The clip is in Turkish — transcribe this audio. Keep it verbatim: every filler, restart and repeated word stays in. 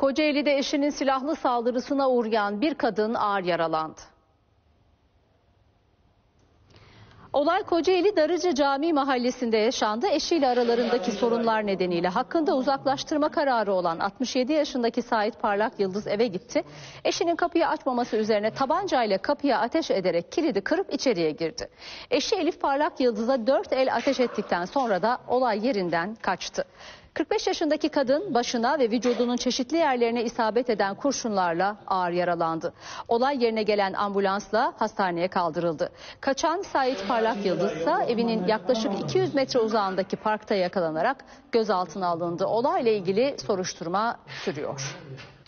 Kocaeli'de eşinin silahlı saldırısına uğrayan bir kadın ağır yaralandı. Olay Kocaeli Darıcı Camii mahallesinde yaşandı. Eşiyle aralarındaki sorunlar nedeniyle hakkında uzaklaştırma kararı olan altmış yedi yaşındaki Sait Parlak Yıldız eve gitti. Eşinin kapıyı açmaması üzerine tabancayla kapıya ateş ederek kilidi kırıp içeriye girdi. Eşi Elif Parlak Yıldız'a dört el ateş ettikten sonra da olay yerinden kaçtı. kırk beş yaşındaki kadın başına ve vücudunun çeşitli yerlerine isabet eden kurşunlarla ağır yaralandı. Olay yerine gelen ambulansla hastaneye kaldırıldı. Kaçan Sait Parlak Yıldız ise evinin yaklaşık iki yüz metre uzağındaki parkta yakalanarak gözaltına alındı. Olayla ilgili soruşturma sürüyor.